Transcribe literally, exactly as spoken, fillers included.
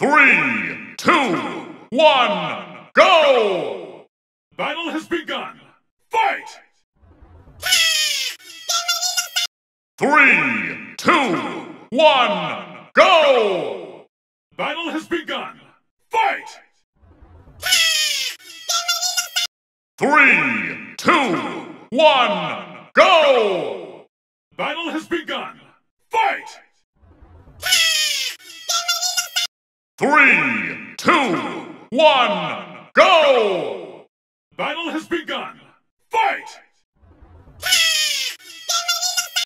Three, two, one, go! Battle has begun! Fight! Three, two, one, go! Battle has begun! Fight! Three, two, one, go! Battle has begun! Fight! Three, two, one, go! Battle has begun! Fight!